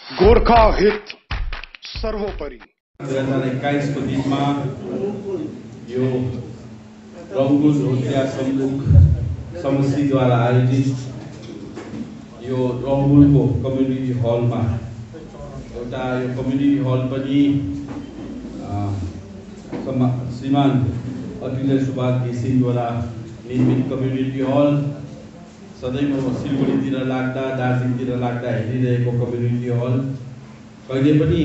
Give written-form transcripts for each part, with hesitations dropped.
गोर्खा हित सर्वोपरि। 2021 को दिनमा यो रङ्गुल रोटिया समष्टिद्वारा आयोजित यो रङ्गुलको कम्युनिटी हलमा एउटा यो कम्युनिटी हल पनि श्रीमान अखिलेश सुभाष घिसिङद्वारा निर्मित कम्युनिटी हल सधैँ म सिलगढीतिर लाग्दा दार्जिलिङतिर लाग्दा हेरिरहेको कम्युनिटी हल कहिले पनि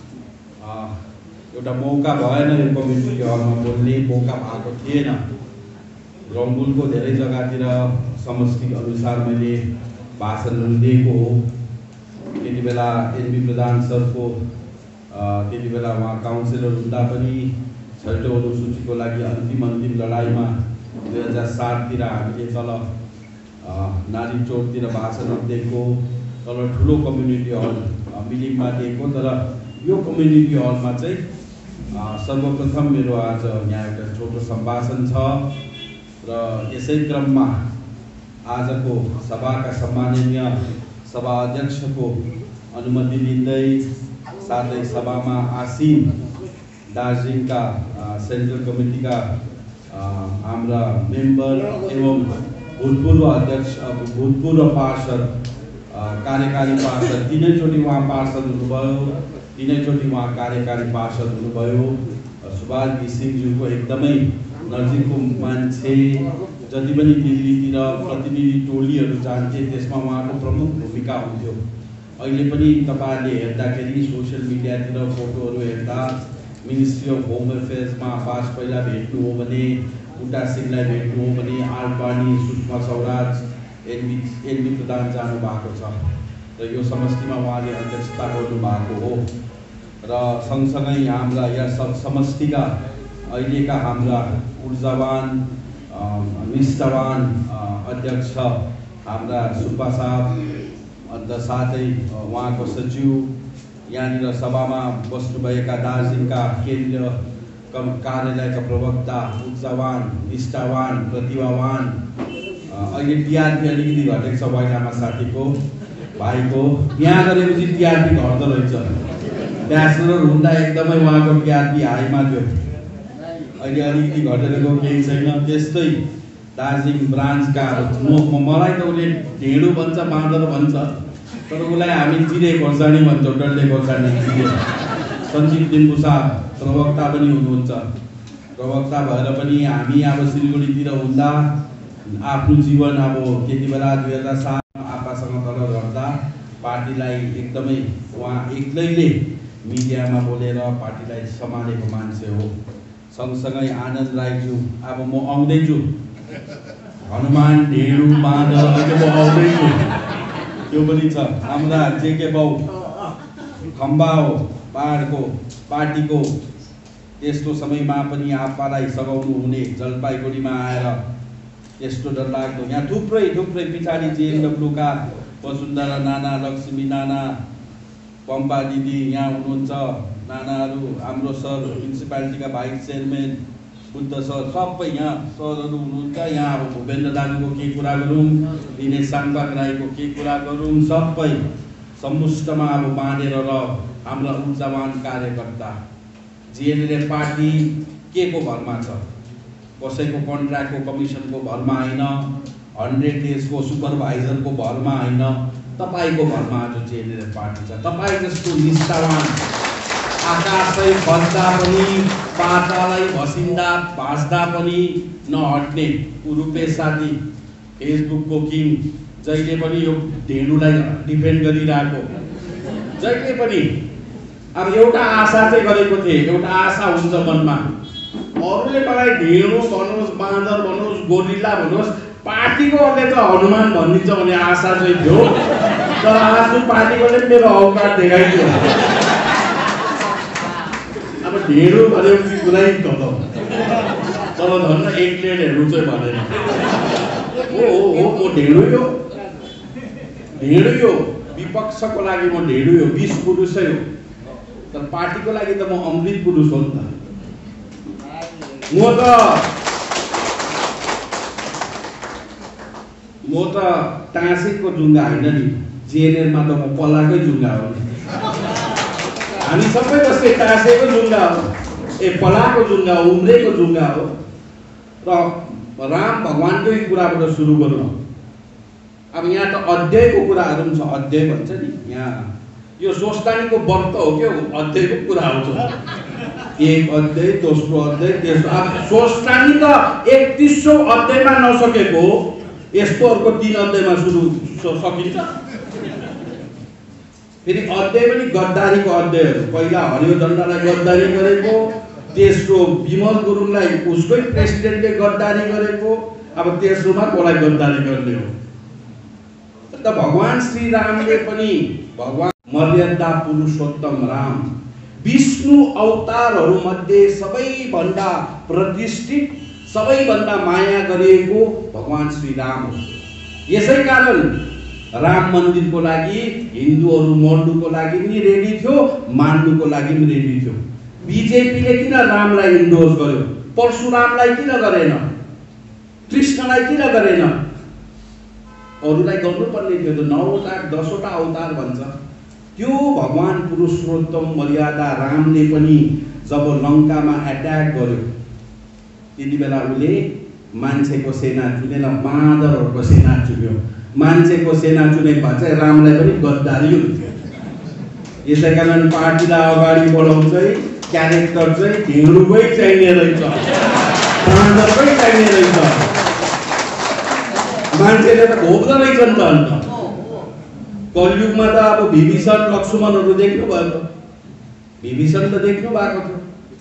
एउटा मौका भएन यो कम्युनिटी हलमा बोल्ने मौका भएको थिएन। रङ्गुलको धेरै जग्गातिर समष्टि अनुसार मैले भाषणहरू दिएको हो। त्यति बेला एनबी प्रधान सरको त्यति बेला उहाँ काउन्सिलर हुँदा पनि 6औं अनुसूचीको लागि अन्तिम लडाइँमा 2007 तिर हामीले तल नारी चौकतिर भाषणहरू दिएको, तल ठुलो कम्युनिटी हल मिलिङमा दिएको। तर यो कम्युनिटी हलमा चाहिँ सर्वप्रथम मेरो आज यहाँ एउटा छोटो सम्भाषण छ र यसै क्रममा आजको सभाका सम्माननीय सभा अध्यक्षको अनुमति लिँदै साथै सभामा आसीन दार्जिलिङका सेन्ट्रल कमिटीका हाम्रा मेम्बर एवं भूतपूर्व अध्यक्ष भूतपूर्व पार्षद कार्यकारी पार्षद तीनैचोटि उहाँ पार्षद हुनुभयो, तीनैचोटि उहाँ कार्यकारी पार्षद हुनुभयो। सुभाष घिसिङज्यूको एकदमै नजिकको मान्छे, जति पनि दिल्लीतिर प्रतिनिधि टोलीहरू जान्थे त्यसमा उहाँको प्रमुख भूमिका हुन्थ्यो। अहिले पनि तपाईहरुले हेर्दाखेरि सोशल मिडियातिर फोटोहरू हेर्दा मिनिस्ट्री अफ होम अफेयर्समा वाजपेयीलाई भेट्नु हो भने, बुट्टा सिंहलाई भेट्नु हो भने, आडवाणी, सुषमा स्वराज, एनबी प्रधान जानु भएको छ र यो समष्टिमा उहाँले अध्यक्षता गर्नु भएको हो। र सँगसँगै हाम्रा यस समष्टिका अहिलेका हाम्रा ऊर्जावान निष्ठावान अध्यक्ष हाम्रा सुब्बा साहब, अन्त साथै उहाँको सचिव, यहाँनिर सभामा बस्नुभएका दार्जिलिङका केन्द्रीय कार्यालयका प्रवक्ता, ऊर्जावान निष्ठावान प्रतिभावान, अहिले टिआरपी अलिकति घटेको छ वाइलामा साथीको भाइको, यहाँ गरेपछि टिआरपी घट्दो रहेछ। ब्याचलर हुँदा एकदमै उहाँको टिआरपी हाईमा थियो, अहिले अलिकति घटेर गयो, केही छैन। त्यस्तै दार्जिलिङ ब्रान्चका मलाई त उसले ढेँडो भन्छ, बाँदर भन्छ, तर उसलाई हामी चिरे खोर्सानी भन्छौँ, डल्ले खोर्सानी चिरे। सञ्जीव लिम्बुसा प्रवक्ता पनि हुनुहुन्छ। प्रवक्ता भएर पनि हामी अब सिलगढीतिर हुँदा आफ्नो जीवन अब त्यति बेला 2007 आपासँग तल गर्दा पार्टीलाई एकदमै उहाँ एक्लैले मिडियामा बोलेर पार्टीलाई सम्हालेको मान्छे हो। सँगसँगै आनन्द राईज्यू, अब म आउँदैछु, हनुमान ढेँडो बाँदर अहिले म आउँदैछु, त्यो पनि छ। हाम्रा जेके बाउ खम्बा हो पहाडको पार्टीको, त्यस्तो समयमा पनि आपालाई सघाउनु हुने, जलपाइगुडीमा आएर त्यस्तो डरलाग्दो यहाँ थुप्रै पछाडि जेएनडब्ल्यूका वसुन्धरा नाना, लक्ष्मी नाना, पम्पा दिदी यहाँ हुनुहुन्छ, नानाहरू, हाम्रो सर म्युनिसिपालिटीका भाइस चेयरम्यान बुद्ध सर, सबै यहाँ सरहरू हुनुहुन्छ। यहाँ अब भूपेन्द्र दाजुको के कुरा गरौँ, दिनेश साङपाक राईको के कुरा गरौँ, सबै समुष्टमा अब बाँडेर र हाम्रा ऊर्जावान कार्यकर्ता। जिएनएलएफ पार्टी के को भरमा छ, कसैको कन्ट्र्याक्टको कमिसनको भरमा होइन, 100 डेजको सुपरभाइजरको भरमा होइन, तपाईको भरमा आज जिएनएलएफ पार्टी छ। तपाईँ जस्तो निष्ठावान, आकाशै खस्दा पनि पातालै भाँच्दा पनि नहट्ने रुपेश साथी, फेसबुकको किङ, जहिले पनि यो ढेँडोलाई डिफेन्ड गरिरहेको, जहिले पनि। अब एउटा आशा चाहिँ गरेको थिएँ, एउटा आशा हुन्छ मनमा, अरूले मलाई ढेँडो भन्नुहोस्, बाँदर भन्नुहोस्, गोरिल्ला भन्नुहोस्, पार्टीकोले त हनुमान भनिदिन्छ भन्ने आशा चाहिँ थियो। तर आफ्नो पार्टीकोले मेरो औकात देखाइदियो। अब ढेँडो भनेपछि कुरै तल धन्न एक प्लेटहरू चाहिँ भनेन। हो म ढेँडो यो विपक्षको लागि म ढेँडो यो 20 पुरुषै हो, तर पार्टीको लागि त म अमृत पुरुष हो नि त। म त टाँसेको जुङ्गा होइन नि, जिएनएलमा त म पलाकै जुङ्गा हो नि। हामी सबै जस्तै टाँसेको जुङ्गा हो, पलाको जुङ्गा हो, उम्रेको जुङ्गा हो। र राम भगवानकै कुराबाट सुरु गरौँ। अब यहाँ त अध्यायको कुराहरू पनि छ, अध्याय भन्छ नि यहाँ, यो सोस्तानीको वक्त हो क्या, अध्यायको कुरा आउँछ। एक अध्याय, दोस्रो अध्याय, तेस्रो। अब सोस्तानी त 31औं अध्यायमा नसकेको, यस्तो अर्को 3 अध्यायमा सकिन्छ। फेरि अध्याय पनि गद्दारीको अध्यायहरू, पहिला हरियो झन्डालाई गद्दारी गरेको, तेस्रो विमल गुरुङलाई उसकै प्रेसिडेन्टले गद्दारी गरेको, अब तेस्रोमा कसलाई गद्दारी गर्ने हो। त भगवान श्री रामले पनि, भगवान मर्यादा पुरुषोत्तम राम, विष्णु अवतारहरू मध्ये सबैभन्दा प्रतिष्ठित, सबैभन्दा माया गरिएको भगवान श्री राम हो। यसै कारण राम मन्दिरको लागि हिन्दूहरू मर्नुको लागि पनि रेडी थियो, मान्नुको लागि पनि रेडी थियो। बीजेपीले किन रामलाई इन्डोर्स गर्यो, परशुरामलाई किन गरेन, कृष्णलाई किन गरेन? अरूलाई गर्नुपर्ने थियो त। 9 लाख 10वटा अवतार भन्छ। त्यो भगवान पुरुषोत्तम मर्यादा रामले पनि जब लङ्कामा एट्याक गर्यो, त्यति बेला उसले मान्छेको सेना चुनेन, बाँदरहरूको सेना चुन्यो। मान्छेको सेना चुने भए चाहिँ रामलाई पनि गद्दारी हुन्थ्यो। यसै कारण पार्टीलाई अगाडि बढाउनु चाहिँ क्यारेक्टर चाहिँ ढिँडुकै चाहिने रहेछ, बाँदरकै चाहिने रहेछ। मान्छेले त भोग्दो रहेछ नि त। अन्त कलियुगमा त अब विभीषण लक्ष्मणहरू देख्नु भएको, विभीषण त देख्नु भएको थियो।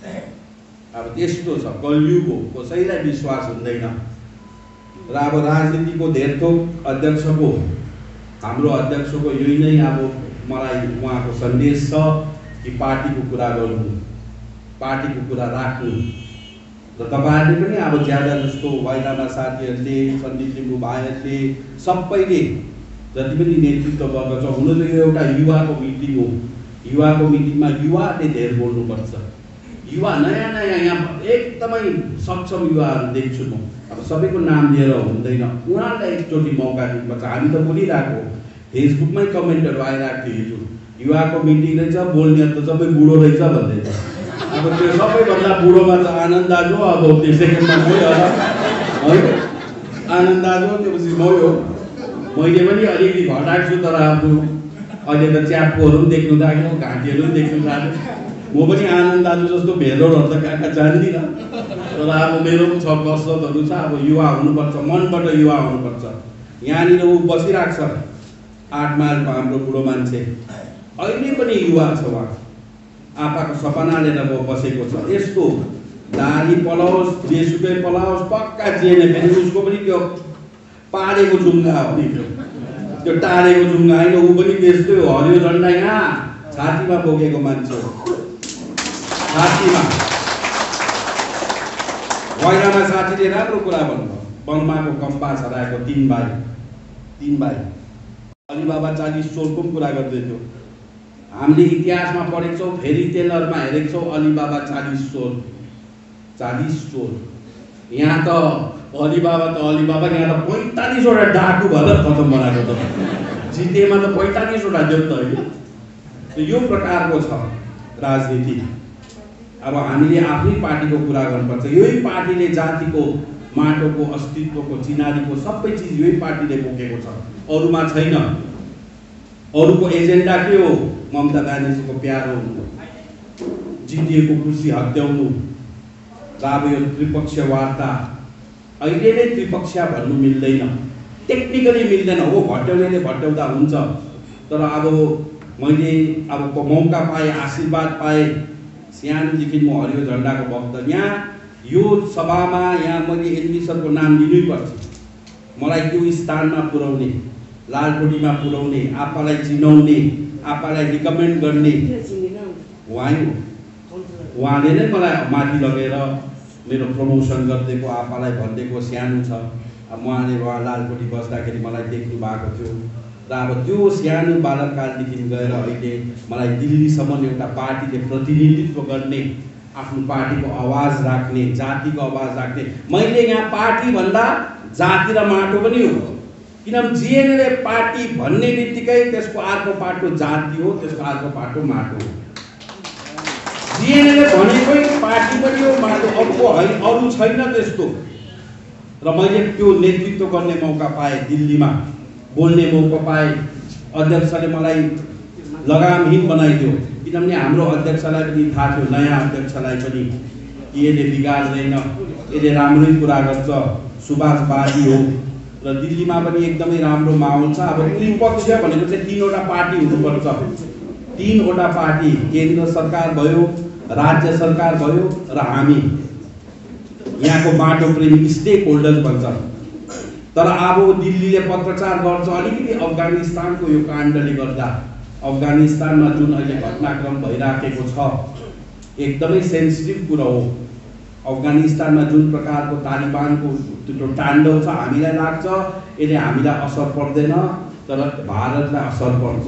अब त्यस्तो छ, कलियुग हो, कसैलाई विश्वास हुँदैन। र अब राजनीतिको धेर थोक अध्यक्षको, हाम्रो अध्यक्षको यही नै अब मलाई उहाँको सन्देश छ कि पार्टीको कुरा गर्नु, पार्टीको कुरा राख्नु। र तपाईँहरूले पनि अब ज्यादा जस्तो वाइलामा साथीहरूले, सन्दीप लिम्बू भाइहरूले, सबैले जति पनि नेतृत्व वर्ग छ, हुन त यो एउटा युवाको मिटिङ हो। युवाको मिटिङमा युवाले धेर बोल्नुपर्छ। युवा नयाँ नयाँ यहाँ एकदमै सक्षम युवाहरू देख्छु म। अब सबैको नाम लिएर हुँदैन, उनीहरूलाई एकचोटि मौका दिनुपर्छ। हामी त बोलिरहेको, फेसबुकमै कमेन्टहरू आइरहेको थियो हिजो, युवाको मिटिङ रहेछ, बोल्ने त सबै बुढो रहेछ भन्दै। अब त्यो सबैभन्दा बुढोमा त आनन्द दाजु, अब त्यो सेकेन्डमा मै होला है, आनन्द दाजु त्योपछि मै हो। मैले पनि अलिकति घटाएको छु, तर अब अहिले त च्यापकोहरू पनि देख्नु लाग्यो, घाँटीहरू पनि देख्नु लाग्यो। म पनि आनन्द दाजु जस्तो भेलोरहरू त कहाँ कहाँ जान्दिनँ, तर अब मेरो पनि छ कसरतहरू छ। अब युवा हुनुपर्छ, मनबाट युवा हुनुपर्छ। यहाँनिर ऊ बसिरहेको छ 8 माइलको हाम्रो बुढो मान्छे, अहिले पनि युवा छ। उहाँ आपाको सपना लिएर बसेको छ। यस्तो दारी पलाओस्, जेसुकै पलाओस्, पक्का जिएन फेरि उसको पनि त्यो पारेको जुङ्गा हो नि, त्यो टारेको जुङ्गा होइन। ऊ पनि त्यस्तै हो, हरियो झन्डा यहाँ छातीमा बोकेको मान्छे हो, छातीमा। वाइलामा साथीले राम्रो कुरा भन्नुभयो, बलमाको कम्पास हराएको 3 भाइ। अलिबाबा 40 चोरको पनि कुरा गर्दै थियो। हामीले इतिहासमा पढेको छौँ, फेरि टेलरमा हेरेको छौँ, अलिबाबा 40 चोर। यहाँ त अलिबाबा यहाँ त 45वटा डाकु भएर खतम बनाएको त। जितेमा त 45वटा देऊ त होइन। यो प्रकारको छ राजनीति। अब हामीले आफ्नै पार्टीको कुरा गर्नुपर्छ। यही पार्टीले जातिको, माटोको, अस्तित्वको, चिनारीको सबै चिज यही पार्टीले बोकेको छ, अरूमा छैन। अरूको एजेन्डा के हो? ममता ब्यानर्जीको प्यारो हुनु, जिटिएको कृषि हत्याउनु, अब यो त्रिपक्षीय वार्ता। अहिले नै त्रिपक्षीय भन्नु मिल्दैन, टेक्निकली मिल्दैन। हो भट्याउनेले भट्याउँदा हुन्छ, तर अब मैले अब मौका पाएँ, आशीर्वाद पाएँ, सानोदेखि म हरियो झन्डाको भक्त। यहाँ यो सभामा यहाँ मैले एनबी सरको नाम लिनैपर्छ। मलाई त्यो स्थानमा पुर्याउने, लालकोटीमा पुर्याउने, आपालाई चिनाउने, आपालाई रिकमेन्ड गर्ने उहाँ हो। उहाँले नै मलाई माथि लगेर मेरो प्रमोसन गरिदिएको, आपालाई भनिदिएको सानो छ। अब उहाँले लालकोटी बस्दाखेरि मलाई देख्नु भएको थियो। र अब त्यो सानो बालककालदेखि गएर अहिले मलाई दिल्लीसम्म एउटा पार्टीले प्रतिनिधित्व गर्ने, आफ्नो पार्टीको आवाज राख्ने, जातिको आवाज राख्ने। मैले यहाँ पार्टी भन्दा जाति र माटो पनि हो, किनभने जिएनएलए पार्टी भन्ने बित्तिकै त्यसको अर्को पाटो जाति हो, त्यसको अर्को पाटो माटो हो। सिएनएले भनेकै पार्टी पनि हो अर्को होइन, अरू छैन त्यस्तो। र मैले त्यो नेतृत्व गर्ने मौका पाएँ, दिल्लीमा बोल्ने मौका पाएँ। अध्यक्षले मलाई लगामहीन बनाइदियो, किनभने हाम्रो अध्यक्षलाई पनि थाहा थियो, नयाँ अध्यक्षलाई पनि, कि यसले बिगार्दैन, यसले राम्रै कुरा गर्छ, सुभाषवादी हो। र दिल्लीमा पनि एकदमै राम्रो माहौल छ। अब त्रिपक्ष भनेको चाहिँ 3वटा पार्टी हुनुपर्छ। 3वटा पार्टी, केन्द्र सरकार भयो, राज्य सरकार भयो र हामी यहाँको बाटो प्रेमी स्टेक होल्डर्स भन्छ। तर अब दिल्लीले पत्रचार गर्छ अलिकति अफगानिस्तानको यो काण्डले गर्दा। अफगानिस्तानमा जुन अहिले घटनाक्रम भइराखेको छ एकदमै सेन्सिटिभ कुरा हो। अफगानिस्तानमा जुन प्रकारको तालिबानको त्यो ताण्डव छ, हामीलाई लाग्छ यसले हामीलाई असर पर्दैन, तर भारतलाई असर पर्छ।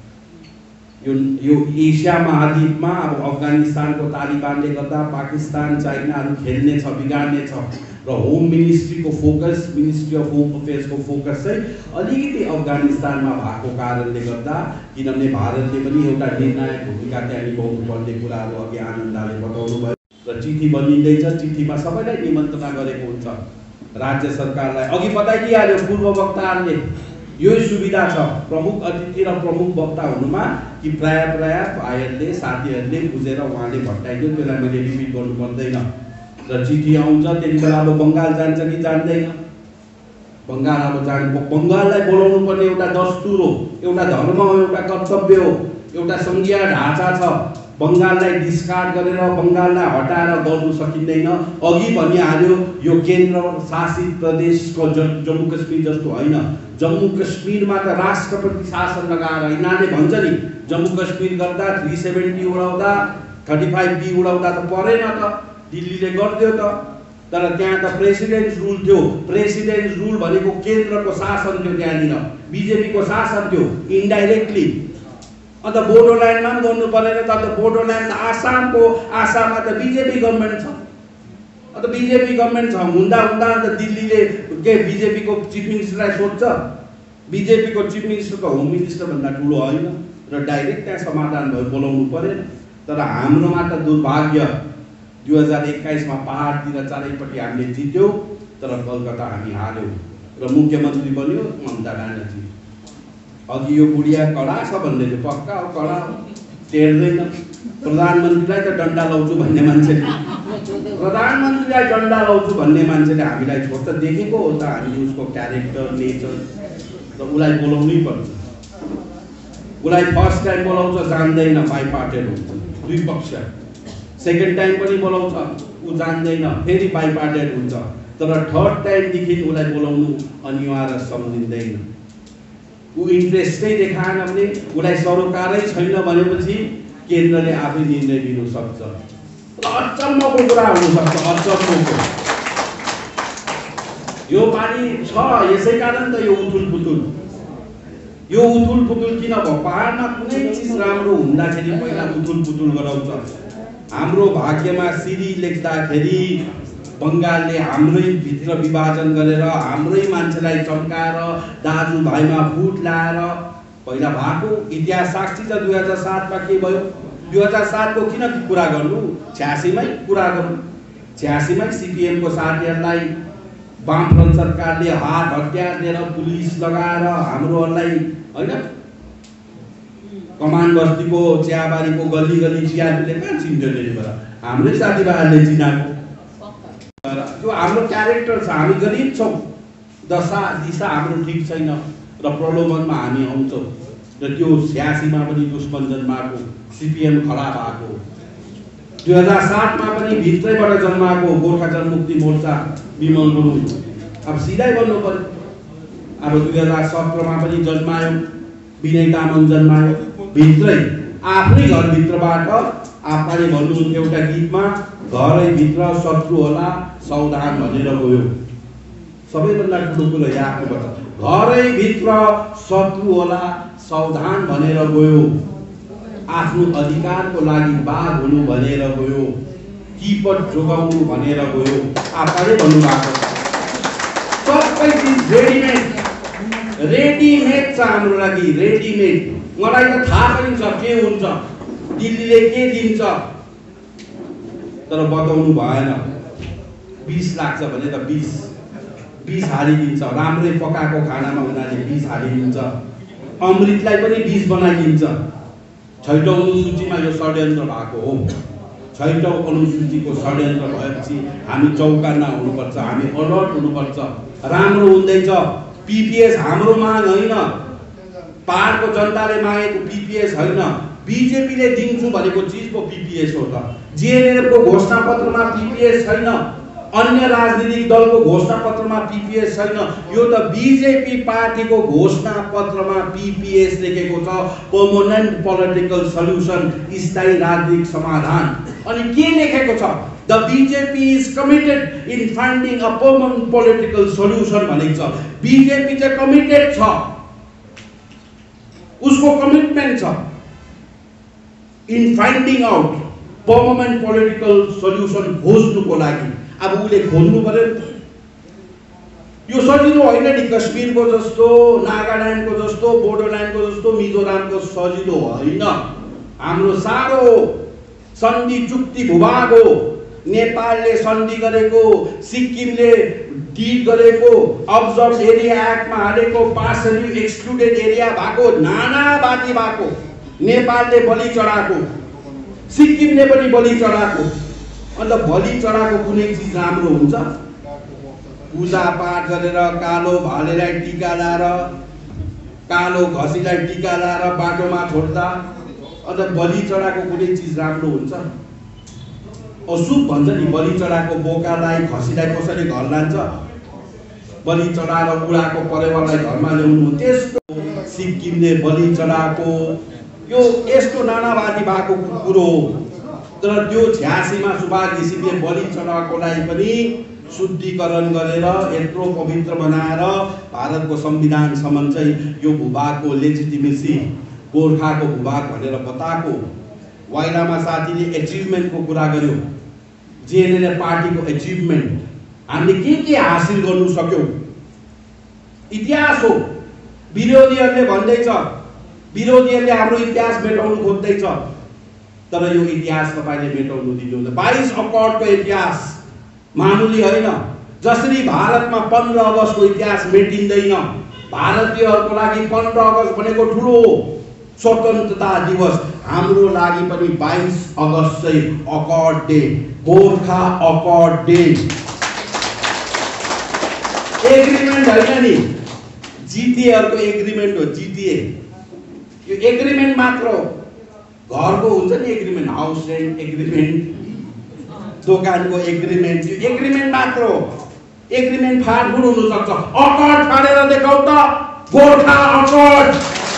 यो एसिया महाद्वीपमा अब अफगानिस्तानको तालिबानले गर्दा पाकिस्तान, चाइनाहरू खेल्नेछ, बिगार्नेछ। र होम मिनिस्ट्रीको फोकस, मिनिस्ट्री अफ होम अफेयर्सको फोकस चाहिँ अलिकति अफगानिस्तानमा भएको कारणले गर्दा, किनभने भारतले पनि एउटा निर्णायक भूमिका त्यहाँ निभाउनुपर्ने कुराहरू अघि आनन्दले बताउनु भयो। र चिठी बनिँदैछ, चिठीमा सबैलाई निमन्त्रणा गरेको हुन्छ। राज्य सरकारलाई अघि बताइदिइहाल्यो पूर्व वक्ताहरूले, यो सुविधा छ प्रमुख अतिथि र प्रमुख वक्ता हुनुमा, कि प्राय भाइहरूले, साथीहरूले बुझेर उहाँले भट्टाइदियो, त्यसलाई मैले रिपिट गर्नु पर्दैन। र चिठी आउँछ, त्यति बेला अब बङ्गाल जान्छ कि जान्दैन? बङ्गाल अब बङ्गाललाई बोलाउनु पर्ने एउटा दस्तुर हो, एउटा धर्म हो, एउटा कर्तव्य हो, एउटा सङ्घीय ढाँचा छ। बङ्गाललाई डिस्कार्ड गरेर, बङ्गाललाई हटाएर गर्नु सकिँदैन। अघि भनिहाल्यो, यो केन्द्र शासित प्रदेशको जम्मू कश्मीर जस्तो होइन। जम्मू कश्मीरमा त राष्ट्रपति शासन लगाएर, यिनीहरूले भन्छ नि जम्मू कश्मीर गर्दा 370 उडाउँदा 35B उडाउँदा त परेन त, दिल्लीले गरिदियो त। तर त्यहाँ त प्रेसिडेन्ट रुल थियो। प्रेसिडेन्ट रुल भनेको केन्द्रको शासन थियो, त्यहाँनिर बिजेपीको शासन थियो इन्डाइरेक्टली। अन्त बोडोल्यान्डमा पनि गर्नु परेन त। बोडोल्यान्ड आसाममा त बिजेपी गभर्मेन्ट छ। अन्त बिजेपी गभर्मेन्ट छ हुँदा अन्त दिल्लीले के बिजेपीको चिफ मिनिस्टरलाई सोध्छ? बिजेपीको चिफ मिनिस्टर त होम मिनिस्टर भन्दा ठुलो होइन, र डाइरेक्ट त्यहाँ समाधान भयो, बोलाउनु परेन। तर हाम्रोमा त दुर्भाग्य, 2021मा पहाडतिर चारैपट्टि हामीले जित्यौँ, तर कलकत्ता हामी हार्यौँ र मुख्यमन्त्री बन्यो ममता ब्यानर्जी। अघि यो बुढिया कडा छ भन्दै थियो, पक्का हो कडा हो, टेर्दैन। प्रधानमन्त्रीलाई त डन्डा लाउँछु भन्ने मान्छेले, प्रधानमन्त्रीलाई डन्डा लाउँछु भन्ने मान्छेले हामीलाई छोड्छ। देखेको हो त हामीले उसको क्यारेक्टर, नेचर। र उसलाई बोलाउनै पर्छ। उसलाई फर्स्ट टाइम बोलाउँछ, जान्दैन, बाइपार्टेड हुन्छ, दुई पक्ष। सेकेन्ड टाइम पनि बोलाउँछ, ऊ जान्दैन, फेरि बाइपार्टेड हुन्छ। तर थर्ड टाइमदेखि उसलाई बोलाउनु अनिवार्य सम्झिँदैन। ऊ इन्ट्रेस्टै देखाएन भने, उसलाई सरोकारै छैन भनेपछि केन्द्रले आफै निर्णय लिनु सक्छ। अचम्मको कुरा हुनसक्छ, अचम्मको। यो पालि छ, यसै कारण त यो उथुल पुथुल किन भयो? पहाडमा कुनै चिज राम्रो हुँदाखेरि पहिला उथुल पुथुल गराउँछ। हाम्रो भाग्यमा सिडी लेख्दाखेरि बङ्गालले हाम्रै भित्र विभाजन गरेर, हाम्रै मान्छेलाई चम्काएर, दाजुभाइमा फुट ल्याएर पहिला भएको इतिहास साक्षी छ। 2007मा के भयो? 2007को किन कुरा गर्नु? 86मै कुरा गर्नु। 86मै सिपिएमको साथीहरूलाई वामफ्रन्ट सरकारले हात हतियार लिएर, पुलिस लगाएर हाम्रोहरूलाई होइन, कमान बस्तीको चियाबारीको गल्ली गल्ली चियाहरूले कहाँ चिन्थ्यो त्यति बेला? हाम्रै साथीभाइहरूले चिनाएको। त्यो हाम्रो क्यारेक्टर छ। हामी गरिब छौँ, दशा दिशा हाम्रो ठिक छैन, र प्रलोभनमा हामी आउँछौँ। र त्यो 86मा पनि दुश्मन जन्माएको, सिपिएम खडा भएको, 2007मा पनि भित्रैबाट जन्माएको गोर्खा जनमुक्ति मोर्चा विमल गुरुङ। अब सिधै भन्नु पर्यो, अब 2017मा पनि जन्मायो, विनय तामाङ जन्मायो, भित्रै आफ्नै घरभित्रबाट। आफूले भन्नुहुन्थ्यो एउटा गीतमा, घरैभित्र शत्रु होला सावधान भनेर गयो। सबैभन्दा ठुलो कुरो यादबाट, घरैभित्र शत्रु होला सावधान भनेर गयो। आफ्नो अधिकारको लागि बाघ हुनु भनेर गयो, किपट जोगाउनु भनेर गयो। आफूले भन्नुभएको सबै चिज रेडिमेड छ हाम्रो लागि, रेडिमेड। मलाई त थाहा पनि छ के हुन्छ, दिल्लीले के दिन्छ, तर बताउनु भएन। 20 लाग्छ भने त 20 हालिदिन्छ। राम्रै पकाएको खानामा उनीहरूले 20 हालिदिन्छ। अमृतलाई पनि 20 बनाइदिन्छ। 6औं अनुसूचीमा यो षड्यन्त्र भएको हो। 6औं अनुसूचीको षड्यन्त्र भएपछि हामी चौकन्ना हुनुपर्छ, हामी अलर्ट हुनुपर्छ। राम्रो हुँदैछ। पीपीएस हाम्रो माग होइन, पहाडको जनताले मागेको पीपीएस होइन। बीजेपीले दिन्छु भनेको चिज पो पीपीएस हो त। जीएनएलएफको घोषणापत्रमा पीपीएस छैन, अन्य राजनीतिक दलको घोषणापत्रमा पीपीएस छैन। यो त बीजेपी पार्टीको घोषणापत्रमा पीपीएस लेखेको छ, पर्मनेन्ट पोलिटिकल सल्युसन, स्थायी राजनीतिक समाधान। अनि के लेखेको छ? The BJP is committed in finding a permanent political solution भनेको छ। बीजेपी चाहिँ कमिटेड छ, उसको कमिटमेन्ट छ in finding out permanent political solution खोज्नुको लागि। अब उसले खोज्नु पर्यो। यो सजिलो होइन नि, कश्मीरको जस्तो, नागाल्यान्डको जस्तो, बोडोल्यान्डको जस्तो, मिजोरामको सजिलो होइन। हाम्रो साह्रो सन्धि चुक्ति भूभाग हो। नेपालले सन्धि गरेको, सिक्किमले डिड गरेको, अब्जर्भ एरिया एक्टमा हालेको, पार्सली एक्सक्लुडेड एरिया भएको, नानावादी भएको। नेपालले बलि चढाएको, सिक्किमले पनि बलि चढाएको। अन्त बलि चढाएको कुनै चिज राम्रो हुन्छ? पूजा पाठ गरेर, कालो भालेलाई टीका लाएर, कालो घसीलाई टीका लाएर बाटोमा छोड्दा अन्त बलि चढाएको कुनै चिज राम्रो हुन्छ? अशुभ भन्छ नि। बलि चढाएको बोकालाई, खसीलाई कसैले घर लान्छ? बलि चढाएर उडाएको परेवालाई घरमा ल्याउनु। त्यस्तो सिक्किमले बलि चढाएको, यो यस्तो नानावादी भएको कुरो हो। तर त्यो 86 मा सुभाष घिसिङले बलि चढाएकोलाई पनि शुद्धिकरण गरेर यत्रो पवित्र बनाएर भारतको संविधानसम्म चाहिँ यो भूभागको लेजिटिमेसी, गोर्खाको भूभाग भनेर बताएको। वाइलामा साथीले एचिभमेन्टको कुरा गर्यो, जीएनएलएफ पार्टीको एचिभमेन्ट, हामीले के हासिल गर्नु सक्यौं, इतिहास हो। विरोधीहरूले भन्दैछ, विरोधीहरूले हाम्रो इतिहास मेटाउनु खोज्दैछ, तर यो इतिहास तपाईले मेटाउनु दिनुहुन्न। 22 अक्टोबरको इतिहास मामुली होइन। जसरी भारतमा 15 अगस्तको इतिहास मेटिँदैन, भारतीयहरूको लागि 15 अगस्त भनेको ठुलो स्वतन्त्रता दिवस। हाम्रो लागि पनि 22 अगस्त चाहिँ accord day, Gorkha accord day. Agreement होइन नि, जिटिएहरूको एग्रिमेन्ट हो। जिटिए यो एग्रिमेन्ट मात्र हो। घरको हुन्छ नि एग्रिमेन्ट, हाउस रेन्ट एग्रिमेन्ट, दोकानको एग्रिमेन्ट, यो एग्रिमेन्ट मात्र हो। एग्रिमेन्ट फाडफुड हुन सक्छ। अकर्ड फाडेर देखाउ त, गोर्खा अकर्ड।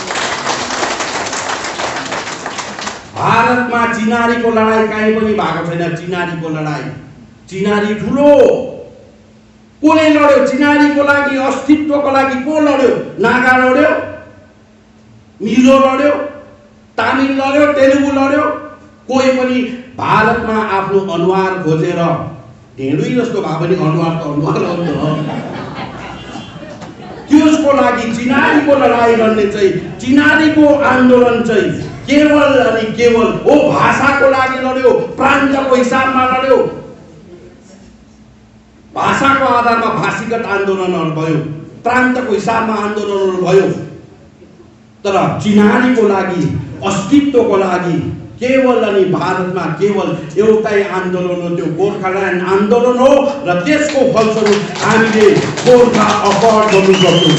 भारतमा चिनारीको लडाई कहीँ पनि भएको छैन। चिनारीको लडाई, चिनारी ठुलो, कसले लड्यो चिनारीको लागि, अस्तित्वको लागि? को लड्यो? नागा लड्यो, मिजो लड्यो, तामिल लड्यो, तेलुगु लड्यो। कोही पनि भारतमा आफ्नो अनुहार खोजेर, ढेँडुई जस्तो भए पनि अनुहार त अनुहार हो नि त। त्यसको लागि चिनारीको लडाई लड्ने चाहिँ, चिनारीको आन्दोलन चाहिँ केवल अनि केवल हो भाषाको लागि लड्यो, प्रान्तको हिसाबमा लड्यो। भाषाको आधारमा भाषीगत आन्दोलनहरू भयो, प्रान्तको हिसाबमा आन्दोलनहरू भयो। तर चिनारीको लागि, अस्तित्वको लागि केवल अनि भारतमा केवल एउटै आन्दोलन हो, त्यो गोर्खाल्यान्ड आन्दोलन हो। र त्यसको फलस्वरूप हामीले गोर्खा अकर्ड गर्नु सक्यौं।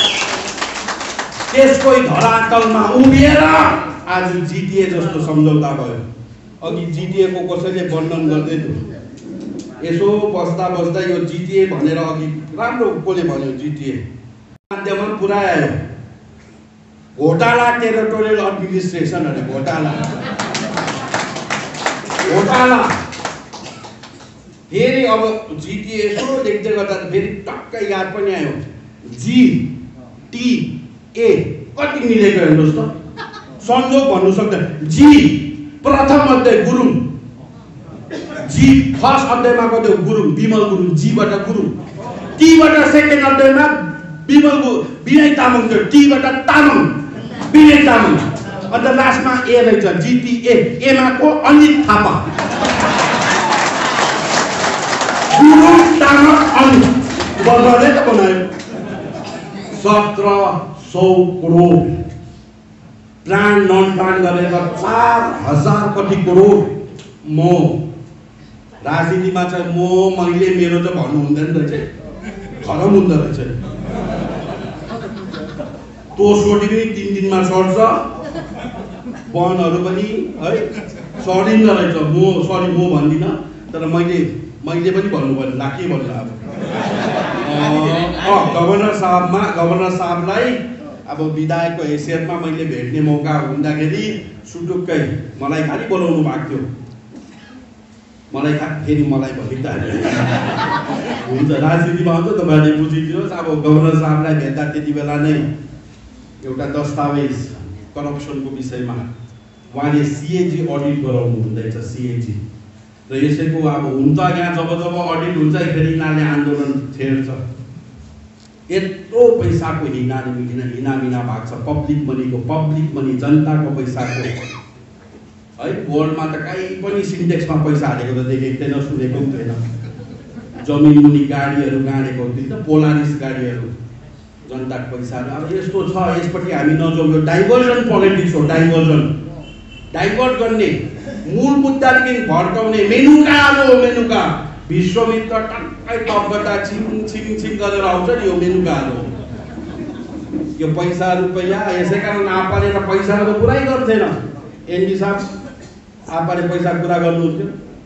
त्यसकै धरातलमा उभिएर आज जिटिए जस्तो सम्झौता भयो। अघि जिटिए को कसैले वर्णन गर्दै थियो, यसो बस्दा बस्दा यो जिटिए भनेर अघि राम्रो कसले भन्यो, जिटिए माध्यममा पुर्यायो घोटाला, टेरिटोरियल एडमिनिस्ट्रेसन अरे घोटाला, घोटाला। फेरि अब जिटिए यसो देख्दै गर्दा फेरि टक्कै याद पनि आयो, जिटिए कति मिलेको हेर्नुहोस् त, संयोग भन्नु सक्दैन। जी प्रथम अध्याय गुरुङ, जी फर्स्ट अध्यायमा कति गुरुङ, विमल गुरुङ, जीबाट गुरुङ। टीबाट सेकेन्ड अध्यायमा विनय तामाङ थियो, टीबाट तामाङ, विनय तामाङ। अन्त लास्टमा ए रहेछ, जिटिए, एमा को अनित थापा। बजारले त बनायो 1700 करोड प्लान नन प्लान गरेर 4000 कति करोड म राजनीतिमा चाहिँ मैले मेरो त भन्नु हुँदैन रहेछ खरम हुँदो रहेछ तोसोटी पनि 3 दिनमा सर्छ वनहरू पनि है सडिँदो रहेछ म भन्दिनँ तर मैले पनि भन्नु पर्ने ला के भन्नु अब गभर्नर साहबलाई अब विधायकको हैसियतमा मैले भेट्ने मौका हुँदाखेरि सुटुक्कै मलाई खालि बोलाउनु भएको थियो फेरि मलाई भन्नु त हुन्छ राजनीतिमा हुन्छ तपाईँहरूले बुझिदिनुहोस् अब गभर्नर साहबलाई भेट्दा त्यति बेला नै एउटा दस्तावेज करप्सनको विषयमा उहाँले सिएजी अडिट गराउनु हुँदैछ सिएजी र यसैको अब हुन्छ यहाँ जब अडिट हुन्छ फेरि यिनीहरूले आन्दोलन छेड्छ यत्रो पैसाको हिनामिना भएको छ पब्लिक मनी जनताको पैसाको है वर्ल्डमा त कहीँ पनि सिन्टेक्समा पैसा हालेको त देखेको थिएन सुनेको पनि थिएन जमिन मुनि गाडीहरू गाडेको थियो पोलारिस गाडीहरू जनताको पैसाहरू अब यस्तो छ यसपट्टि हामी नजाउँ यो डाइभर्जन पोलिटिक्स हो डाइभर्ट गर्ने मूल मुद्दादेखि भड्काउने मेनुका विश्वमित्र टक्कै टप गर्दा छिङ गरेर आउँछ नि यो मेनुकाहरू यो पैसा रुपैयाँ यसै कारण आपाले पैसाको त कुरै गर्थेन एनडी साहब आपाले पैसा कुरा गर्नुहुन्थ्यो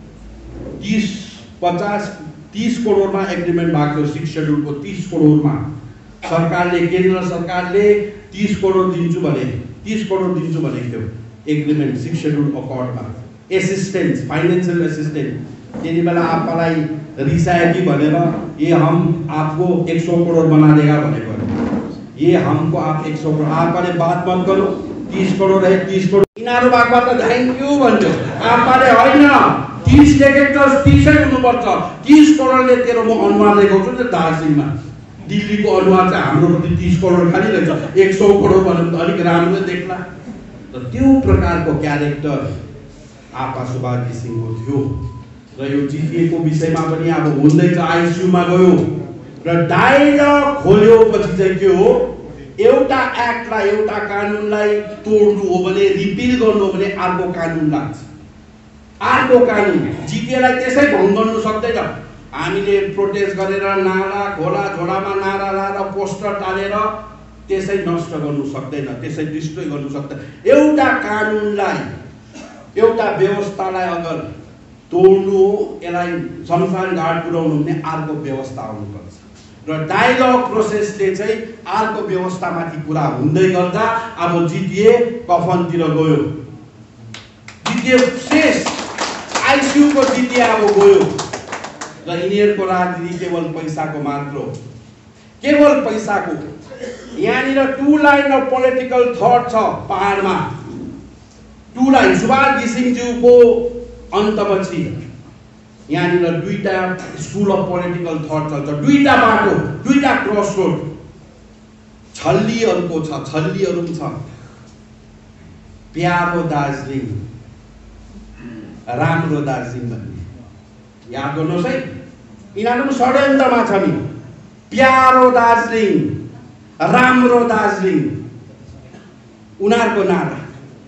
30 करोडमा एग्रिमेन्ट भएको थियो 6 शेड्युलको 30 करोडमा केन्द्र सरकारले 30 करोड दिन्छु भनेको थियो एग्रिमेन्ट 6 शेड्युल अकर्डमा एसिस्टेन्स फाइनेन्शियल एसिस्टेन्स त्यति बेला आपालाई रिसायो कि भनेर ये हम आपको 100 करोड बना देगा भनेको ये हमको आप 100 करोड आपाले बात मत करो 30 करोड है 30 करोड यिनीहरू भएको त थ्याङ्क यू भन्थ्यो आपाले होइन 30 लेखेको त 30 हुनुपर्छ 30 करोडले तेरो म अनुहार देखाउँछु नि दार्जिलिङमा दिल्लीको अनुहार चाहिँ हाम्रो कति 30 करोड खाली रहेछ 100 करोड भने त अलिक राम्रो देख्ला र त्यो प्रकारको क्यारेक्टर आपा सुभाषजी सिंहको थियो र यो जिटिएको विषयमा पनि अब हुँदैछ आइसियुमा गयो र डायलग खोल्यो पछि चाहिँ के हो एउटा एक्टलाई एउटा कानुनलाई तोड्नु हो भने रिपिल गर्नु हो भने अर्को कानुन लाग्छ अर्को कानुन जिटिएलाई त्यसै भङ्ग गर्नु सक्दैन हामीले प्रोटेस्ट गरेर नाला खोला झोडामा नारा लाएर पोस्टर टालेर त्यसै नष्ट गर्नु सक्दैन त्यसै डिस्ट्रोय गर्नु सक्दैन एउटा कानुनलाई एउटा व्यवस्थालाई अगर तोड्नु यसलाई शमशान घाट पुर्याउनु भने अर्को व्यवस्था आउनुपर्छ र डायलग प्रोसेसले चाहिँ अर्को व्यवस्थामाथि कुरा हुँदै गर्दा अब जिटिए कफनतिर गयो जिटिए शेष आइसियुको जिटिए अब गयो र यिनीहरूको राजनीति केवल पैसाको मात्र हो केवल पैसाको यहाँनिर 2 लाइन अफ पोलिटिकल थट छ पहाडमा 2 लाइन सुभाष घिसिङज्यूको अन्तपछि यहाँनिर 2टा स्कुल अफ पोलिटिकल थट चल्छ 2टा बाटो 2टा क्रस रोड छल्लीहरूको छ प्यारो दार्जिलिङ राम्रो दार्जिलिङ भन्ने याद गर्नुहोस् है यिनीहरू षड्यन्त्रमा छ नि प्यारो दार्जिलिङ राम्रो दार्जिलिङ उनीहरूको नारा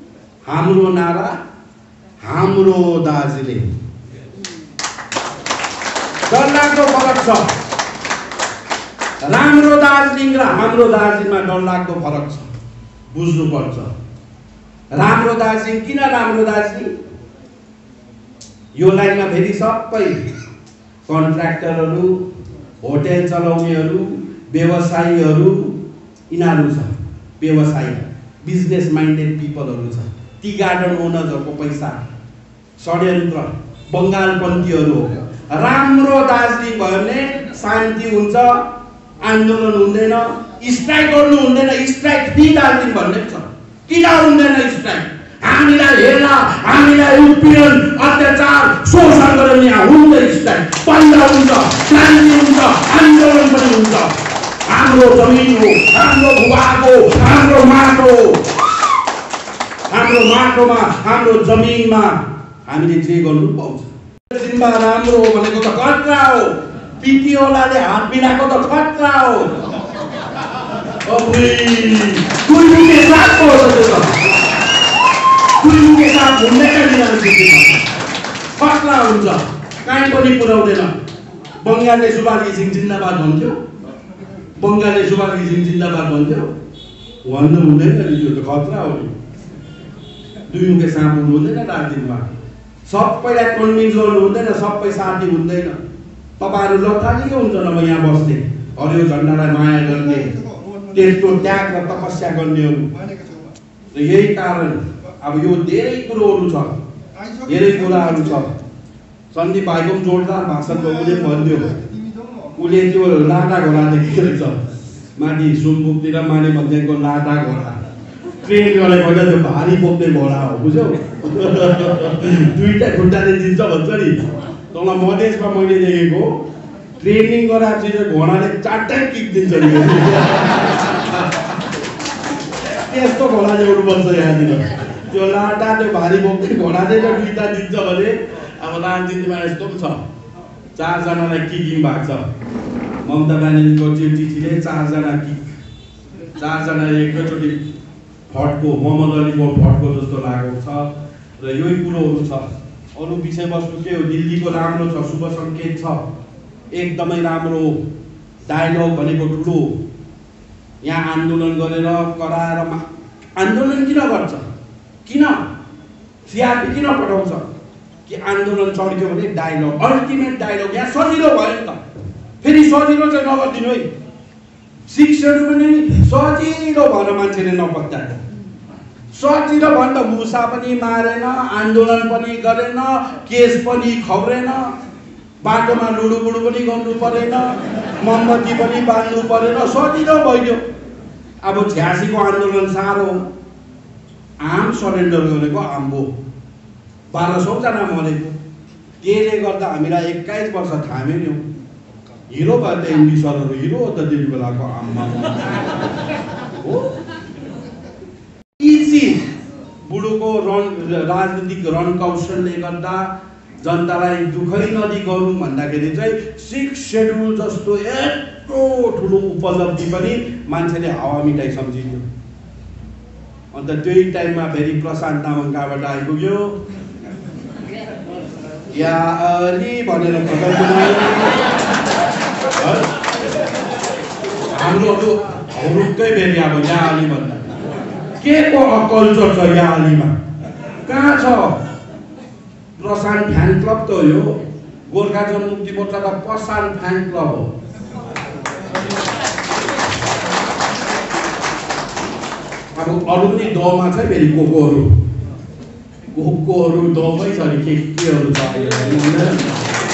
हाम्रो दार्जिलिङ डरलाग्दो फरक छ राम्रो दार्जिलिङ र हाम्रो दार्जिलिङमा डरलाग्दो फरक छ बुझ्नुपर्छ राम्रो दार्जिलिङ किन राम्रो दार्जिलिङ यो लाइनमा फेरि सबै कन्ट्र्याक्टरहरू होटेल चलाउनेहरू व्यवसायीहरू यिनीहरू छ व्यवसायी बिजनेस माइन्डेड पिपलहरू छ टी गार्डन ओनर्सहरूको पैसा षड्यन्त्र बङ्गालपन्थीहरू हो राम्रो दार्जिलिङ भयो भने शान्ति हुन्छ आन्दोलन हुँदैन स्ट्राइक गर्नु हुँदैन स्ट्राइक फ्री दार्जिलिङ भन्ने छ किन हुँदैन स्ट्राइक हामीलाई हेर्दा हामीलाई उत्पीडन अत्याचार शोषण गरेर यहाँ हुँदैन स्ट्राइक बन्द हुन्छ शान्ति हुन्छ आन्दोलन पनि हुन्छ हाम्रो जमिन हो हाम्रो भूभाग हो हाम्रो माटोमा हाम्रो जमिनमा हामीले जे गर्नु पाउँछ जिम्बा राम्रो हो भनेको त खतरा हो। पिटी ओलाले हात मिलाएको त खतरा हो। कुलुके साथ हो त्यो त। कुलुके साथ हुँदैन नि खतरा हुन्छ। कहीँ पनि पुर्याउँदैन। बङ्गालले सुभाष घिसिङ जिन्दाबाद भन्थ्यो। बङ्गालले सुभाष घिसिङ जिन्दाबाद भन्थ्यो। भन्नु हुँदैन नि त्यो त खतरा हो नि। दुई मुखे साँप हुनु हुँदैन राजनीतिमा। सबैलाई कन्भिन्स गर्नु हुँदैन, सबै साथी हुँदैन। तपाईहरु लथालिकै हुन्छ न यहाँ बस्ने, हरियो झण्डालाई माया गर्ने, त्यसको त्याग र तपस्या गर्नेहरू। र यही कारण अब यो धेरै कुरोहरू छ, धेरै कुराहरू छ। सन्दीप भाइको पनि जोरदार भाषण उसले भन्थ्यो। उसले त्यो लाटा घोडा देखेको रहेछ माथि सुम्बुकतिर माने मध्यको लाटा घोडा। ट्रेन गरेको होइन, त्यो भारी बोक्ने घोडा हो, बुझ्यौ? दुईटा खुट्टाले जिन्छ भन्छ नि। तल मधेसमा मैले देखेको ट्रेनिङ गराएपछि चाहिँ घोडाले चारवटै किक दिन्छ नि। त्यस्तो घोडा ल्याउनु पर्छ यहाँनिर। त्यो लाटा त्यो भारी बोक्ने घोडाले त दुईटा दिन्छ भने अब राजनीतिमा यस्तो पनि छ। चारजनालाई किकिङ भएको छ। ममता ब्यानर्जीको चिठीले चारजना किक, चारजनाले एकैचोटि फटको, मोहम्मद अलीको फटको जस्तो लागेको छ। र यही कुरोहरू छ। अरू विषयवस्तु के हो? दिल्लीको राम्रो छ, शुभ सङ्केत छ, एकदमै राम्रो। डायलग भनेको ठुलो। यहाँ आन्दोलन गरेर कराएर आन्दोलन किन गर्छ? किन सिआरपी किन पठाउँछ? कि आन्दोलन चढ्क्यो भने डायलग, अल्टिमेट डायलग। यहाँ सजिलो भयो नि त। फेरि सजिलो चाहिँ नगरिदिनु है। शिक्षाहरू पनि सजिलो भएर मान्छेले नपत्याएको। सजिलो भन्दा मुसा पनि मारेन, आन्दोलन पनि गरेन, केस पनि खब्रेन, बाटोमा लुडुबुडु पनि गर्नु परेन, मोमबत्ती पनि बाल्नु परेन, सजिलो भइदियो। अब 86 को आन्दोलन साह्रो। आम सरेन्डर गरेको आम्बो 1200 जना मरेको। त्यसले गर्दा हामीलाई 21 वर्ष थाम्यो नि। हिरो भयो त एमडी सरहरू, हिरो हो त त्यति बेलाको आममा हो। इजी बुढोको राजनीतिक रणकौशलले गर्दा जनतालाई दुखै नदी गरौँ भन्दाखेरि चाहिँ 6 शेड्युल जस्तो यत्रो ठुलो उपलब्धि पनि मान्छेले हावा मिठाई सम्झिन्थ्यो। अन्त त्यही टाइममा फेरि प्रशान्त तामाङ कहाँबाट आइपुग्यो, या अली भनेर हाम्रो हुरुक्कै फेरि अब या अली भन्दा के को अकल्चर छ या अलीमा? कहाँ छ? प्रशान्त फ्यान क्लब त हो। गोर्खा जनमुक्ति मोर्चा त प्रशान्त फ्यान क्लब हो। अब अरू पनि दौमा छ फेरि कोकोहरू दौमै छ नि, केहरू छ।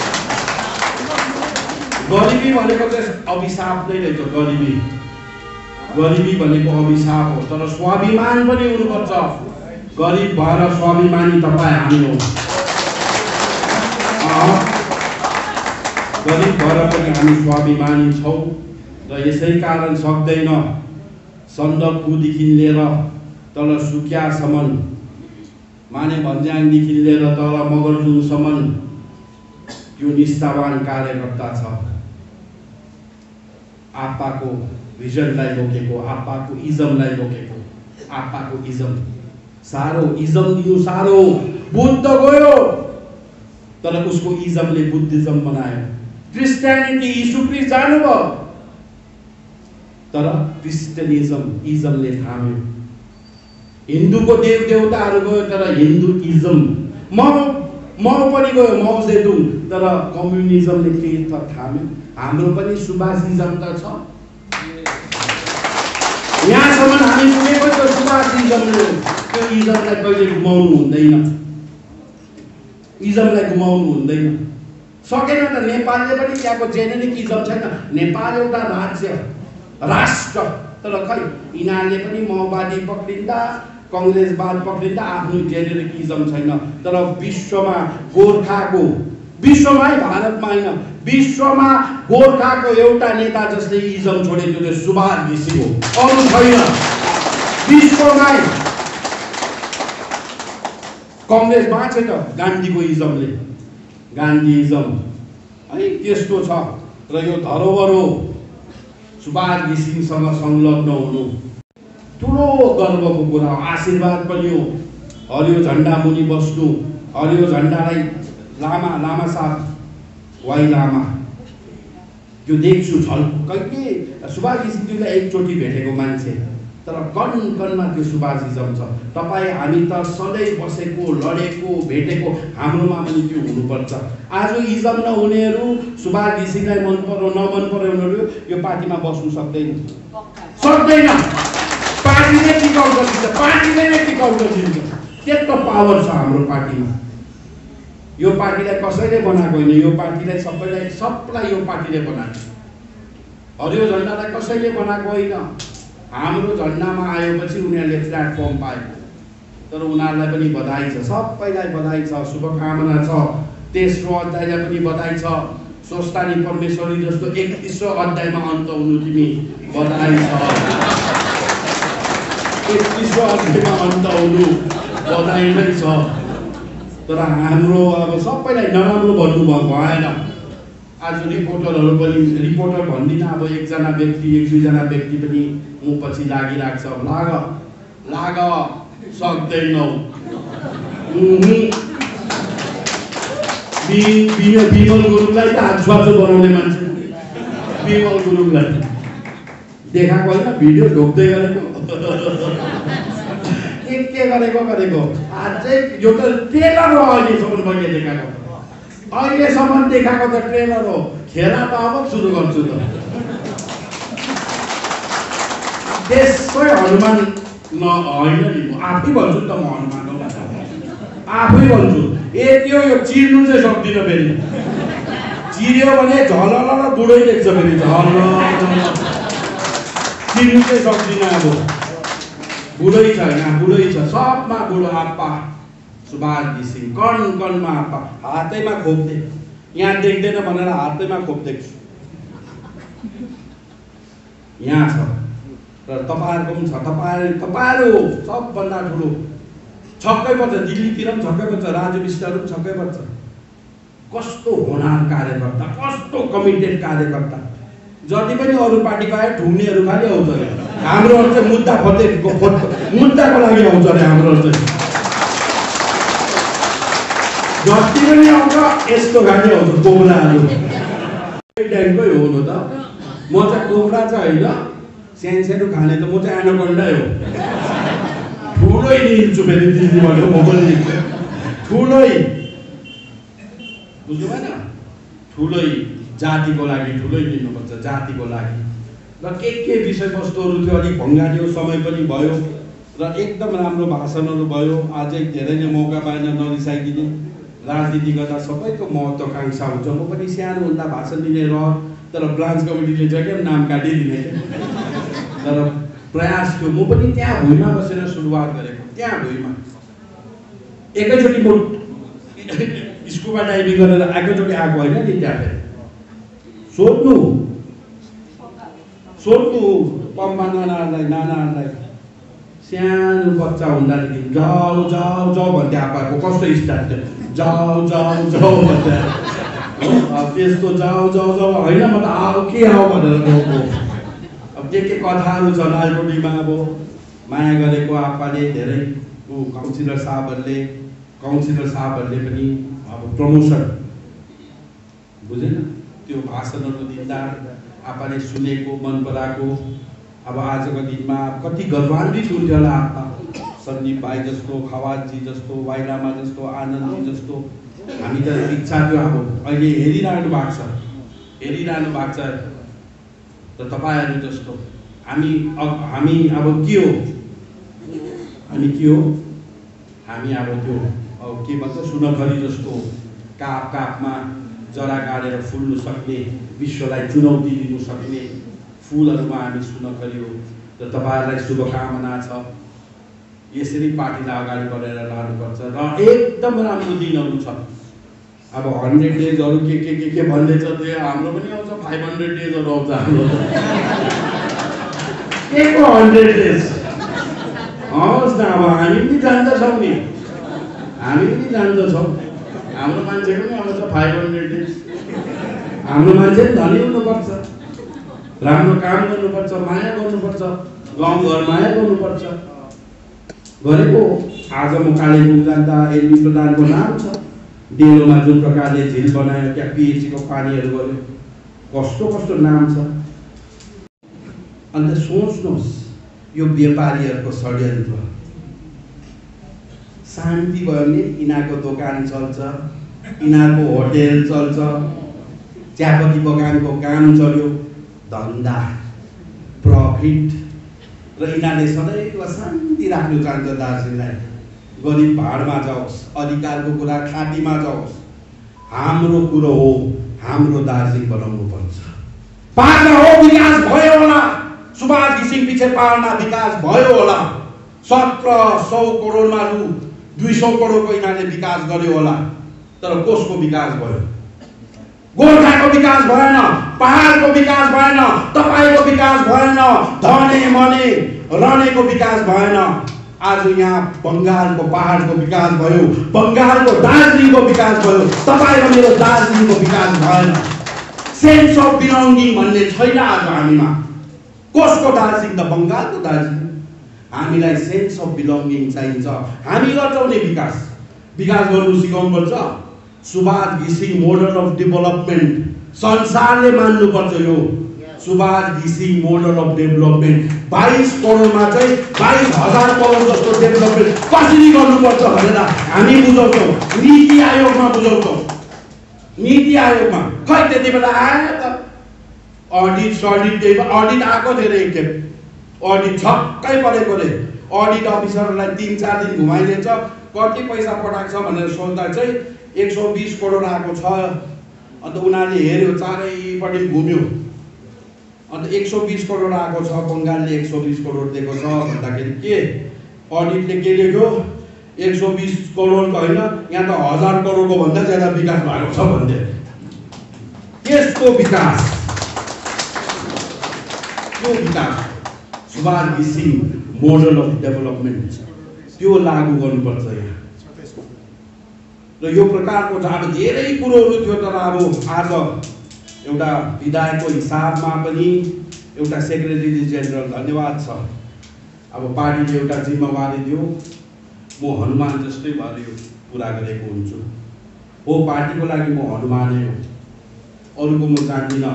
गरिबी भनेको चाहिँ अभिशाप नै रहेछ। गरिबी भनेको अभिशाप हो। तर स्वाभिमान पनि हुनुपर्छ। गरिब भएर स्वाभिमानी तपाईँ हामी हो। गरिब भएर पनि हामी स्वाभिमानी छौँ। र यसै कारण सक्दैन सन्दकपुरदेखि लिएर तल सुकियासम्म, माने भन्ज्याङदेखि लिएर तल मगरजुङसम्म यो निष्ठावान कार्यकर्ता छ। आपाको भिजनलाई रोकेको, आपाको इजमलाई रोकेको। आपाको इजम साह्रो, इजम दिनु साह्रो। बुद्ध गयो तर उसको इजमले बुद्धिज्म बनायो। क्रिस्चियनिटी यीशु जानुभयो तर इजमले थाम्यो। हिन्दूको देव देवताहरू गयो तर हिन्दू इजम। माओ पनि गयो, माओ जेडुङ, तर कम्युनिजमले के थाम्यो। हाम्रो पनि सुभाषिजम त छ। यहाँसम्म हामी पुगेको त सुभाषिजमले। त्यो इजमलाई कहिले गुमाउनु हुँदैन। इजमलाई गुमाउनु हुँदैन। सकेन त नेपालले पनि त्यहाँको जेनेरिक इजम छैन। नेपाल एउटा राज्य, राष्ट्र, तर खै यिनीहरूले पनि माओवादी पक्रिँदा, कङ्ग्रेसवाद पक्रिँदा आफ्नो जेनेरिक इजम छैन। तर विश्वमा गोर्खाको, विश्वमै भारतमा होइन, विश्वमा गोर्खाको एउटा नेता जसले इजम छोडे त्यो सुभाष घिसिङ हो, अरू छैन। विश्वमै कङ्ग्रेस बाँचे त गान्धीको इजमले। गान्धीइजम है त्यस्तो छ र यो धरोहर हो। सुभाष घिसिङसँग संलग्न हुनु ठुलो गर्वको कुरा हो, आशीर्वाद पनि हो। हरियो झन्डा मुनि बस्नु, हरियो झन्डालाई लामा साहब वाइ लामा त्यो देख्छु झल्कै। सुभाष घिसिङज्यूलाई एकचोटि भेटेको मान्छे, तर कण कणमा त्यो सुभाषिजम छ। तपाईँ हामी त सधैँ बसेको लडेको भेटेको, हाम्रोमा पनि त्यो हुनुपर्छ। आज इजम नहुनेहरू सुभाष घिसिङलाई मन पर्यो नमन पर्यो उनीहरू यो पार्टीमा बस्नु सक्दैन। पार्टीले टिकाउ गरिदिन्छ, पार्टीले नै टिकाउ गरिदिन्छ। त्यत्रो पावर छ हाम्रो पार्टीमा। यो पार्टीलाई कसैले बनाएको होइन, यो पार्टीलाई सबलाई यो पार्टीले बनाएको। हरियो झन्डालाई कसैले बनाएको होइन। हाम्रो झन्डामा आएपछि उनीहरूले प्लेटफर्म पाए, तर उनीहरूलाई पनि बधाई छ, सबैलाई बधाई छ, शुभकामना छ। तेस्रो अध्यायलाई पनि बधाई छ। स्वस्थानी परमेश्वरी जस्तो 31औं अध्यायमा अन्त हुनु तिमी बधाई छ। 31औं अध्यायमा अन्त हुनु बधाई नै छ। तर हाम्रो अब सबैलाई नराम्रो भन्नु भएन। आज रिपोर्टरहरू पनि, रिपोर्टर भन्दिनँ, अब एकजना व्यक्ति एक दुईजना व्यक्ति पनि म पछि लागिरहेको छ। लाग सक्दैनौ। विमल गुरुङलाई त आजबाजु बनाउने मान्छे, विमल गुरुङलाई देखाएको होइन, भिडियो ढोक्दै गरेको के गरेको अझै यो त ट्रेलर हो। अहिलेसम्म मैले देखाएको, अहिलेसम्म देखाएको त ट्रेलर हो। खेला त अब सुरु गर्छु त। त्यसै हनुमान होइन नि, म आफै भन्छु त, म हनुमान हो आफै भन्छु। यो चिर्नु चाहिँ सक्दिनँ फेरि। चिर्यो भने झलल बुढै देख्छ फेरि, चिर्नु चाहिँ सक्दिनँ। अब बुढै छ, यहाँ बुढै छ, सबमा बुढो आप्पा सुभाष घिसिङ, कण कणमा आप्पा। हातैमा खोप्दे, यहाँ देख्दैन भनेर हातैमा खोप्दैछु। यहाँ छ र तपाईँहरूको पनि छ। तपाईँहरू सबभन्दा ठुलो छक्कै पर्छ। दिल्लीतिर पनि छक्कै पर्छ, राजु विष्टहरू पनि छक्कै पर्छ। कस्तो होनार कार्यकर्ता, कस्तो कमिटेड कार्यकर्ता। जति पनि अरू पार्टीको आयो ठुङ्नेहरू खालि आउँछ अरे, हाम्रोहरू चाहिँ मुद्दाको लागि आउँछ अरे। हाम्रोहरू चाहिँ जति पनि आउँछ यस्तो खालि आउँछ, कोब्राहरू। टाइपकै हो न त। म चाहिँ कोब्रा चाहिँ होइन, सानो खाने त म चाहिँ एनाकोन्डै हो। ठुलै लिन्छु फेरि दिदीबाट, म पनि लिन्छु ठुलै, बुझ्नु भएन? ठुलै जातिको लागि ठुलै लिनुपर्छ, जातिको लागि। र के विषयवस्तुहरू थियो, अलिक भङ्गालियो समय पनि भयो र एकदम राम्रो भाषणहरू भयो। अझै धेरै नै मौका पाएन, नरिसाइदिने। राजनीति गर्दा सबैको महत्त्वकांक्षा हुन्छ। म पनि सानो हुँदा भाषण दिने रहर, तर ब्रान्च कमिटीले जहिले नाम काटिदिने क्या। तर प्रयास थियो, म पनि त्यहाँ भुइँमा बसेर सुरुवात गरेको। त्यहाँ भुइँमा एकैचोटि म स्कुबा डाइभिङ गरेर एकैचोटि आएको होइन नि। त्यहाँ फेरि सोध्नु पम्पमा नानाहरूलाई सानो बच्चा हुँदाखेरि जाऊ भन्थे आप्पाको। कस्तो स्टार्ट थियो, जाऊ भन्थे। त्यस्तो जाऊ होइन, म त आऊ के आऊ भनेर गएको। अब के कथाहरू छ लालकोटीमा। अब माया गरेको आप्पाले धेरै काउन्सिलर साहबहरूले पनि अब प्रमोसन बुझेन, त्यो भाषणहरू दिँदा आप्पाले सुनेको, मन पराएको। अब आजको दिनमा कति गर्वान्वित हुन्थ्यो होला आप्पा। सन्दीप भाइ जस्तो, खवासजी जस्तो, वाइ लामा जस्तो, आनन्दजी जस्तो। हामी त इच्छा थियो। अब अहिले हेरिरहनु भएको छ र तपाईँहरू जस्तो हामी अब के हो, हामी अब त्यो अब के भन्छ, सुनखरी जस्तो कापमा जरा गाडेर फुल्नु सक्ने, विश्वलाई चुनौती दिनु सक्ने फुलहरूमा हामी सुनखरी हो। र तपाईँहरूलाई शुभकामना छ। यसरी पार्टीलाई अगाडि बढाएर लानुपर्छ र एकदम राम्रो दिनहरू छ। अब 100 डेजहरू के भन्दैछ, त्यो हाम्रो पनि आउँछ। 500 डेजहरू आउँछ हाम्रो। के को 100 डेज होस् न। अब हामी पनि जान्दछौँ नि, हाम्रो मान्छेको नि आउँछ 500 डेज। हाम्रो मान्छे धनी हुनुपर्छ, राम्रो काम गर्नुपर्छ, माया गर्नुपर्छ, गाउँघर माया गर्नुपर्छ। गरेको आज म कालेबुङ जाँदा एलबी प्रधानको नाम छ। डेलोमा जुन प्रकारले झिल बनायो, त्यहाँ पिएचईको पानीहरू गर्यो, कस्तो कस्तो नाम छ। अन्त सोच्नुहोस् यो व्यापारीहरूको षड्यन्त्र। शान्ति भयो भने यिनीहरूको दोकान चल्छ, यिनीहरूको होटेल चल्छ, चियापत्ती बगानको काम चल्यो, धन्दा, प्रफिट। र यिनीहरूले सदैव शान्ति राख्नु चाहन्छ दार्जिलिङलाई। गरिब भाडमा जाओस्, अधिकारको कुरा खाँटीमा जाओस्। हाम्रो कुरो हो, हाम्रो दार्जिलिङ बनाउनु पर्छ। पार्न हो, विकास भयो होला। सुभाष घिसिङ पछि पार्न विकास भयो होला। 1700 करोडमा रु 200 करोडको यिनीहरूले विकास गर्यो होला। तर कसको विकास भयो? गोर्खाको विकास भएन, पहाडको विकास भएन, तपाईको विकास भएन, धने मने रनेको विकास भएन। आज यहाँ बंगालको पहाडको विकास भयो, बंगालको दार्जिलिङको विकास भयो, तपाईँ र मेरो दार्जिलिङको विकास भएन। सेन्स अफ बिलोङ्गिङ भन्ने छैन आज हामीमा। कसको दार्जिलिङ? त बंगालको दार्जिलिङ। हामीलाई सेन्स अफ बिलोङ्गिङ चाहिन्छ। हामी रचाउने विकास गर्नु सिकाउनुपर्छ। सुभाष घिसिङ मोडल अफ डेभलपमेन्ट संसारले मान्नुपर्छ। यो सुभाष घिसिङ मोडल अफ डेभलपमेन्ट 22 करोडमा चाहिँ 22,000 करोड जस्तो डेभलपमेन्ट कसरी गर्नुपर्छ भनेर हामी बुझाउँछौँ। नीति आयोगमा बुझाउँछौँ। नीति आयोगमा खै त्यति बेला आयो त अडिट आएको थियो रे। एकखेप अडिट छक्कै परेकोले अडिट अफिसरलाई 3-4 दिन घुमाइदिन्छ। कति पैसा पठाएको छ भनेर सोध्दा चाहिँ 120 करोड आएको छ। अन्त उनीहरूले हेऱ्यो, चारैपट्टि घुम्यो। अन्त 120 करोड आएको छ, बङ्गालले 120 करोड दिएको छ भन्दाखेरि के अडिटले के लेख्यो? 120 करोड त होइन, यहाँ त 1000 करोडको भन्दा ज्यादा विकास भएको छ भन्दै। त्यसको विकास, त्यो विकास सुभाष घिसिङ मोडल अफ डेभलपमेन्ट त्यो लागू गर्नुपर्छ यहाँ। र यो प्रकारको अब धेरै कुरोहरू थियो। तर अब आज एउटा विधायकको हिसाबमा पनि एउटा सेक्रेटरी जेनरल धन्यवाद छ। अब पार्टीले एउटा जिम्मेवारी दियो, म हनुमान जस्तै भएर यो पुरा गरेको हुन्छु। हो, पार्टीको लागि म हनुमानै हो, अरूको म जान्दिनँ।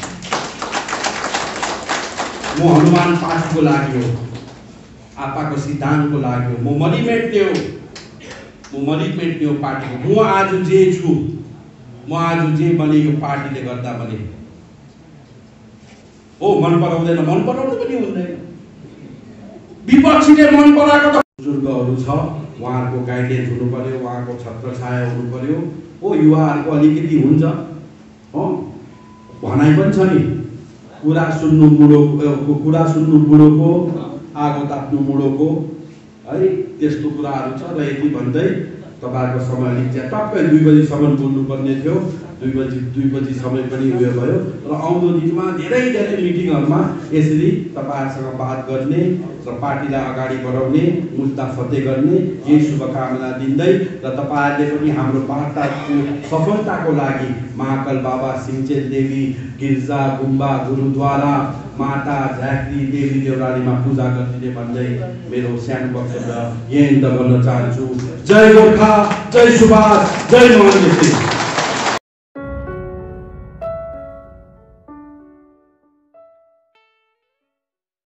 म हनुमान पार्टीको लागि हो, आपाको सिद्धान्तको लागि हो। म मनी मेट्ने हो, पार्टीको। म आज जे छु, म आज जे बने यो पार्टीले गर्दा बने हो। मन पराउँदैन, मन पराउनु पनि हुँदैन। विपक्षीले मन पराएको त बुजुर्गहरू छ, उहाँहरूको गाइडेन्स हुनु पर्यो, उहाँको छत्रछाया हुनु पर्यो। हो, युवाहरूको अलिकति हुन्छ हो, भनाइ पनि छ नि, कुरा सुन्नु बुढोको, आगो ताप्नु मुडोको, है त्यस्तो कुराहरू छ। र यति भन्दै तपाईँको समय अलिक टक्कै 2 बजीसम्म बोल्नुपर्ने थियो। 2 बजी समय पनि उयो भयो। र आउँदो दिनमा धेरै मिटिङहरूमा यसरी तपाईँहरूसँग बात गर्ने र पार्टीलाई अगाडि बढाउने, मुद्दा फते गर्ने यही शुभकामना दिँदै र तपाईँहरूले पनि हाम्रो वार्ताको सफलताको लागि महाकाल बाबा, सिंचेल देवी, गिर्जा, गुम्बा, गुरुद्वारा, माता झाँक्री देवी देउरालीमा पूजा गरिदिने भन्दै मेरो सानो वक्तव्य यही अन्त गर्न चाहन्छु। जय गोर्खा, जय सुभाष, जय महान।